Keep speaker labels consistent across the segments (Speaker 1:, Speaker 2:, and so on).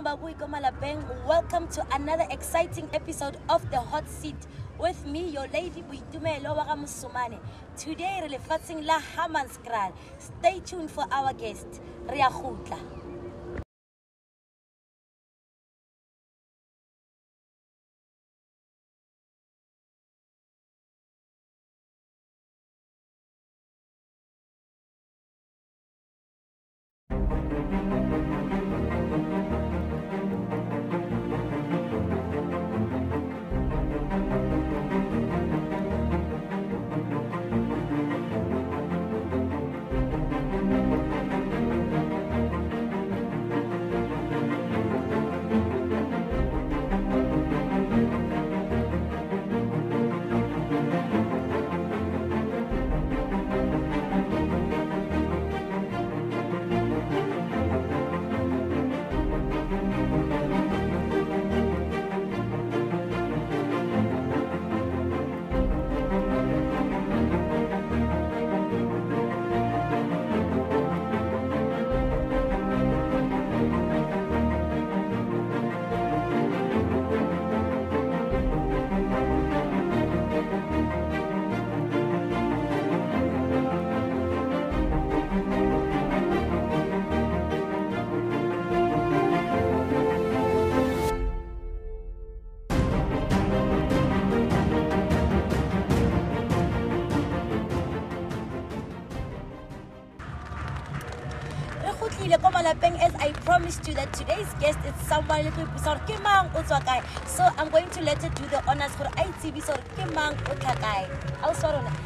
Speaker 1: Babu Iko Malapeng. Welcome to another exciting episode of The Hot Seat with me, your lady Boitumelo Wakamusumane. Today, we're lefatsing la Hammanskraal. Stay tuned for our guest, Ria Khutla. As I promised you that today's guest is someone so I'm going to let her do the honors for ITV. So Kimang Utakai. Also,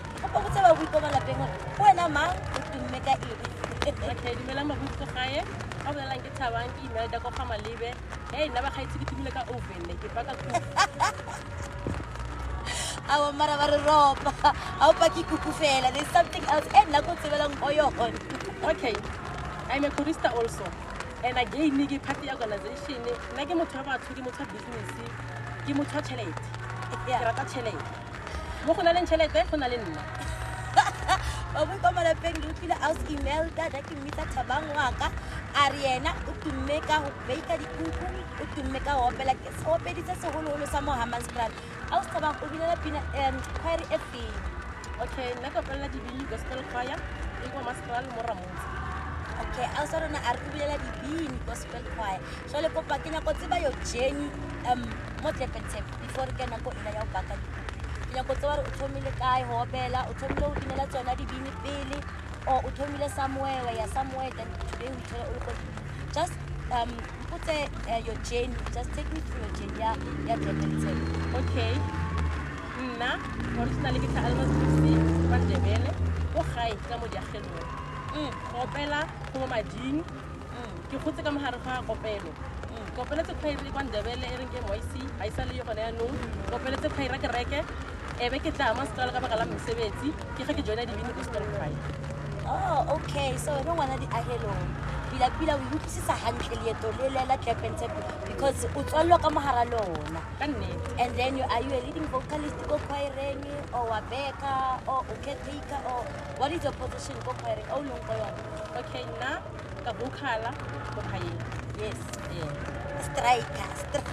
Speaker 1: our mother rob, our Paki Kukufela, there's something else.
Speaker 2: Okay. I'm a chorister also, and again, Nigi party organization. Nagi Mutava to the Muta business, Gimuta Chelet, Rata Chelet. Mokunalan Chelet, Konalina.
Speaker 1: We come on a pen, looking at house email that I can meet at Tabangwaka, Ariana, Utumeka, Baker, the Kuku, Utumeka, or Belakis, or Pedis, or Holo Hammanskraal. I was about Ubina and Query Effie. Okay, Nakapella Divi Gospel Choir, Ego Mascal Moramus. Okay, I also don't know Arkubiela di gospel choir. So le kopa kenya go tseba yo Jenny mo Tlepentep before ke na go ina ya baka. Ke go tswa o thomile kae ho opela, o thomile o dinela tsona di bini pele o o thomile somewhere then today we tell o just put your Jenny, just take me through your Jenny ya Tlepentep. Okay. Nna originally ke tsa Almas Christi Vandebele go gae ka mo diagelo. Kopela go mading ke gotse ka mogare ga kopelo kopela tse kgwele kwa Ndebele e reng ke moisi a isa le yo gona ya no kopela tse kgwele ke reke ebe ke tla Hammanskraal ka baka la mosebetsi ke ga ke joina di gospel choir. Oh, okay, so no one di ahelo pila we utlwisisa hantle leeto le la Tlepentep because o tswalwa ka mogara lona ka nnete. And then are you a leading vocalist go choireng or a backup or a caretaker or what is your position go choireng? Oh long go yona. Okay, na ka vocala go choireng. Yes, striker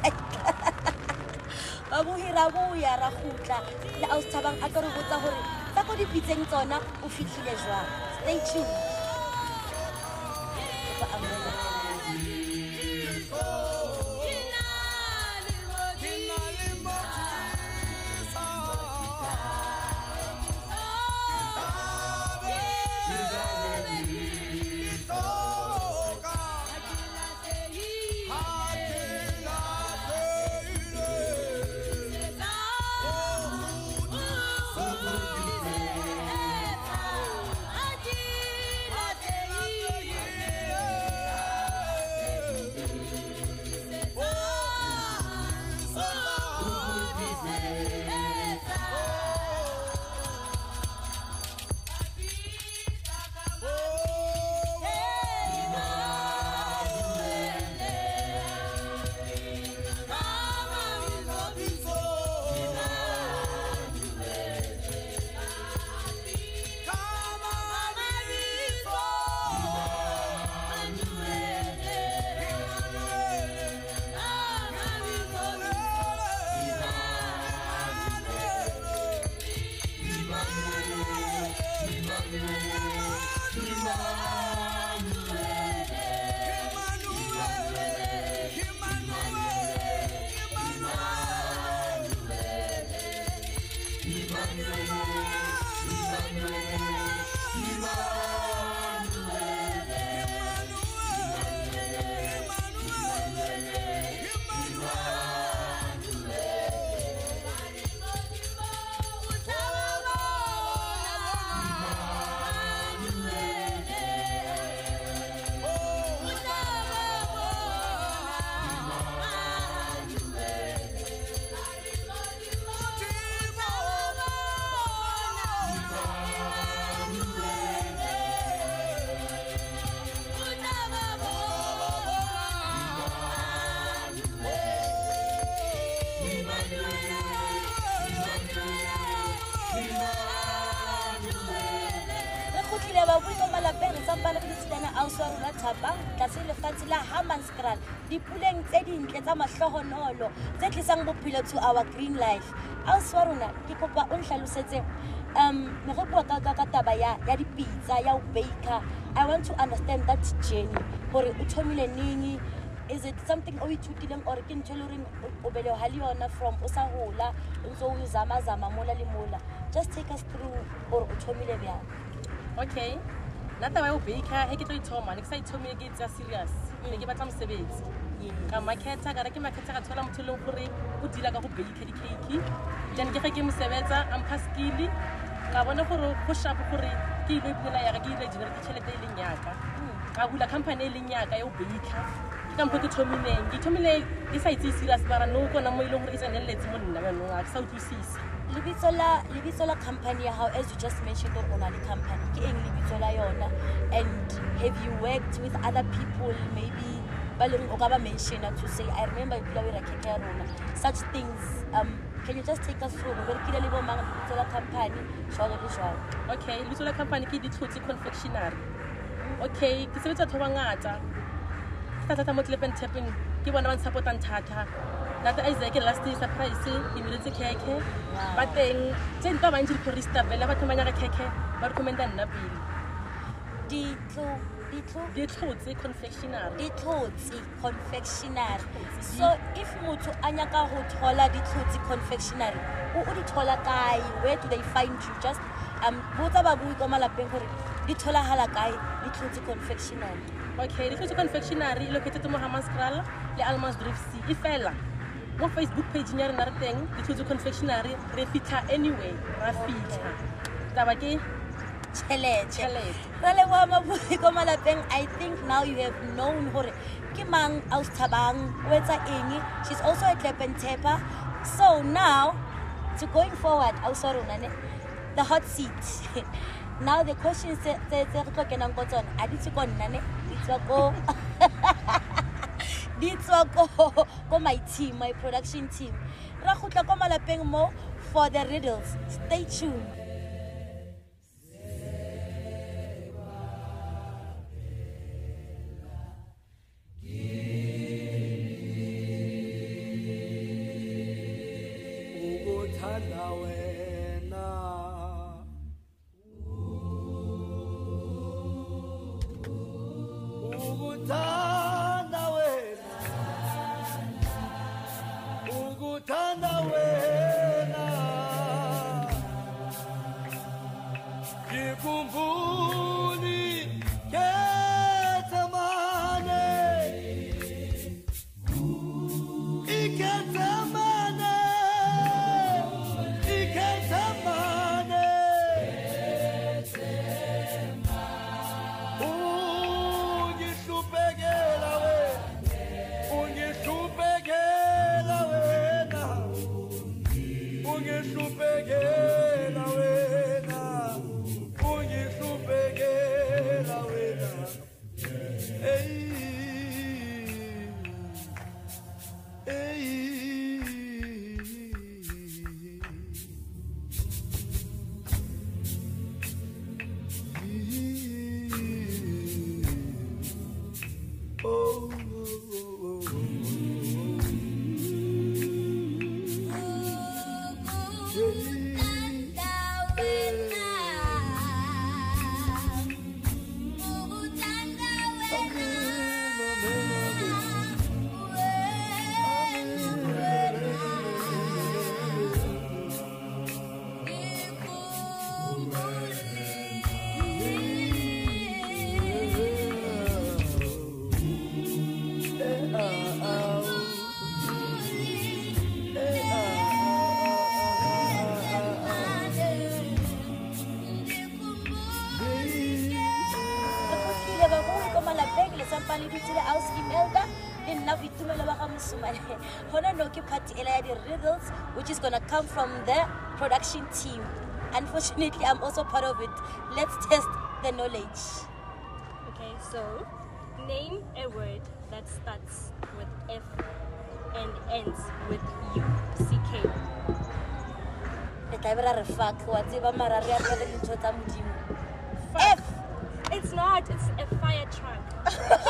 Speaker 1: Babu hira bo ya ra khutla la o tshabang a tlo re botsa gore tsa go di pitseng tsona o fitlhile jwa. Stay tuned. Thabang tlase lefatshe la Hammanskraal dipuleng tse dintle tsa mahlohonolo tse tlisang bophelo to our green life. Ausi wa rona ke kopa o nhlalosetse me re bua ka taba ya dipizza ya o baker. I want to understand that journey hore o thomile neng. Is it something o ithutileng or ke ntho le reng o beleha le yona from o sa hola ntse o zama mola le mola? Just take us through or o thomile bjang.
Speaker 2: Okay, nna taba ya o baker he ke tlo ithoma ne ke sa ithomile ke tsa serious ne ke batla mosebetsi ka marketa ka re ke marketa ka thola motho le gore o dira ka go baker di cake then ke ge ke mosebetsa ampha skill ka bona gore go sharp gore ke ile pela ya ke ile generate tšhelete e leng yaka ka bula company e leng yaka ya o baker ke ka mpho ke thomile ke sa itse serious bara no kona mo ile gore e tseneletse mo nna bana ga ke sa utlwisisa
Speaker 1: lebitso la company how as you just mentioned or only company ke eng lebitso la yona and have you worked with other people maybe baleng o ka ba mention to say I remember you play rakeke ya rona such things can you just take us through gore ke le bo mang lebitso la company jwalo le jwalo?
Speaker 2: Okay, lebitso la company ke Ditlhotse Confectionery. Okay, ke sebetsa thoba ngata tata mo Tlepen Tapping ke bona ba supportang thata nata Isaac last year surprise ke miletse keke ba teng tse ba bantsi Krista vela ba thomanya ka keke ba recommenda nna pele Ditlhotse Confectionery. So if motho a nyaka go thola Ditlhotse Confectionery o di thola kae? Where do they find you? Just botsa ba bui ka malapeng gore di thola hala kae Ditlhotse Confectionery? Okay, Ditlhotse Confectionery located mo Hammanskraal le Almansdrift C ifela mo Facebook page nya rena re teng Ditlhotse Confectionery re fitla anyway ra fitla taba ke
Speaker 1: Chelete. Rale wa mabui ka malapeng. I think now you have known hore ke mang Ausi Thabang o etsa eng. She's also a clap and tapper. So now to going forward Ausi rona ne the hot seat. Now the questions tse re tlo kenang go tsona a di tse go nna ne di tswa ko my team, my production team. Ra khutla ko malapeng mo for the riddles. Stay tuned. Riddles, which is gonna come from the production team. Unfortunately, I'm also part of it. Let's test the knowledge.
Speaker 3: Okay, so name a word that starts with F and ends with U. CK.
Speaker 1: F.
Speaker 3: It's not. It's a fire truck.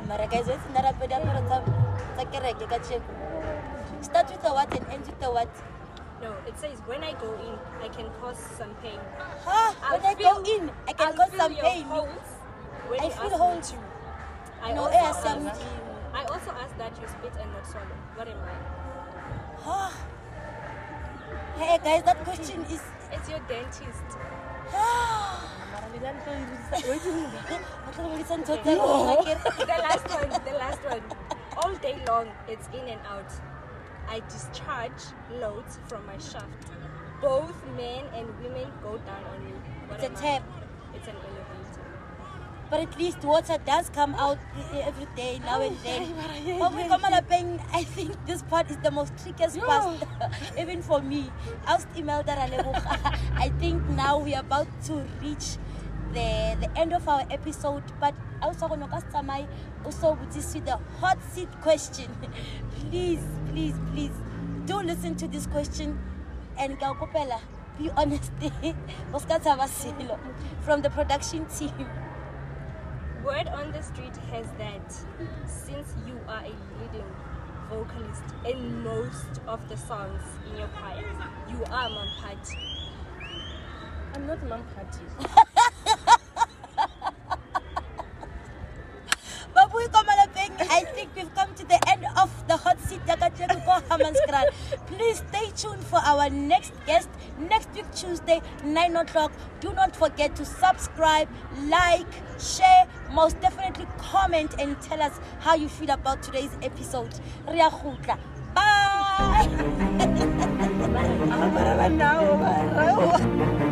Speaker 1: Mara guys, what's in that start with the what and end with the what?
Speaker 3: No, it says when I go in, I can cause some pain.
Speaker 1: Huh? When I go in, I can cause some pain.
Speaker 3: When
Speaker 1: I
Speaker 3: you
Speaker 1: feel
Speaker 3: ask me
Speaker 1: holes.
Speaker 3: to.
Speaker 1: No,
Speaker 3: I also asked that you spit and not swallow. What am I?
Speaker 1: Huh? Hey guys, that question is.
Speaker 3: It's your dentist. The last one. All day long, it's in and out. I discharge loads from my shaft. Both men and women go down on me. What
Speaker 1: It's a
Speaker 3: am I?
Speaker 1: tap.
Speaker 3: It's an elevator.
Speaker 1: But at least water does come out every day, now and then. I think this part is the most trickiest part, even for me. I think now we are about to reach the end of our episode, but also with the hot seat question. Please do listen to this question and be honest. From the production team.
Speaker 3: Word on the street has that since you are a leading vocalist in most of the songs in your choir, you are Mampati.
Speaker 2: I'm not Mampati.
Speaker 1: I think we've come to the end of the hot seat. Please stay tuned for our next guest next week Tuesday 9 o'clock. Do not forget to subscribe, like, share, most definitely comment and tell us how you feel about today's episode. Bye.